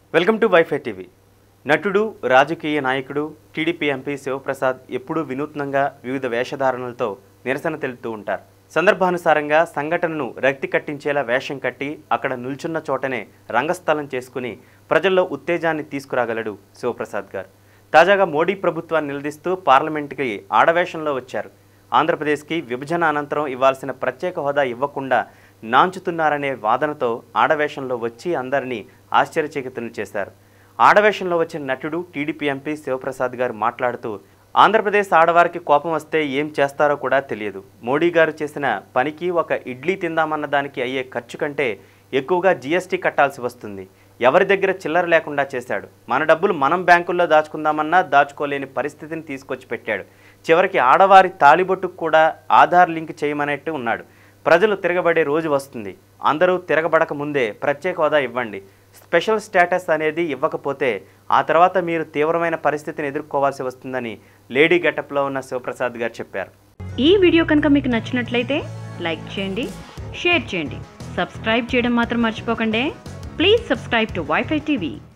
Welcome to WiFi TV. నటుడు, రాజకీయ నాయకుడు టీడీపీ ఎంపీ శివప్రసాద్ ఎప్పుడూ వినూత్నంగా వివిధ వేషధారణలతో నిరసన తెలుపుతూ ఉంటారు. సందర్భానుసారంగా సంఘటనను రక్తి కట్టించేలా వేషం కట్టి అక్కడ నిల్చున్న చోటనే రంగస్థలం చేసుకుని ప్రజల్లో ఉత్తేజాన్ని తీసుకురాగలడు శివప్రసాద్ గారు. తాజాగా మోడీ ప్రభుత్వాన్ని నిలదీస్తూ పార్లమెంటుకి ఆడవేషంలో వచ్చారు. ఆంధ్రప్రదేశ్కి విభజన అనంతరం ఇవ్వాల్సిన ప్రత్యేక హోదా ఇవ్వకుండా నాంచుతున్నారనే వాదనతో ఆడవేషంలో వచ్చి అందరినీ ఆశ్చర్యచకితులను చేశారు. ఆడవేషంలో వచ్చిన నటుడు టీడీపీ ఎంపీ శివప్రసాద్ గారు మాట్లాడుతూ, ఆంధ్రప్రదేశ్ ఆడవారికి కోపం వస్తే ఏం చేస్తారో కూడా తెలియదు. మోడీ గారు చేసిన పనికి ఒక ఇడ్లీ తిందామన్న దానికి అయ్యే ఖర్చు కంటే ఎక్కువగా జీఎస్టీ కట్టాల్సి వస్తుంది. ఎవరి దగ్గర చిల్లర లేకుండా చేశాడు. మన డబ్బులు మనం బ్యాంకుల్లో దాచుకుందామన్నా దాచుకోలేని పరిస్థితిని తీసుకొచ్చి పెట్టాడు. చివరికి ఆడవారి తాళిబొట్టుకు కూడా ఆధార్ లింక్ చేయమనేట్టు ఉన్నాడు. ప్రజలు తిరగబడే రోజు వస్తుంది. అందరూ తిరగబడక ముందే ప్రత్యేక హోదా ఇవ్వండి. స్పెషల్ స్టేటస్ అనేది ఇవ్వకపోతే ఆ తర్వాత మీరు తీవ్రమైన పరిస్థితిని ఎదుర్కోవాల్సి వస్తుందని లేడీ గెటప్లో ఉన్న శివప్రసాద్ గారు చెప్పారు. ఈ వీడియో కనుక మీకు నచ్చినట్లయితే లైక్ చేయండి, షేర్ చేయండి, సబ్స్క్రైబ్ చేయడం మాత్రం మర్చిపోకండి. Please subscribe to WiFi TV.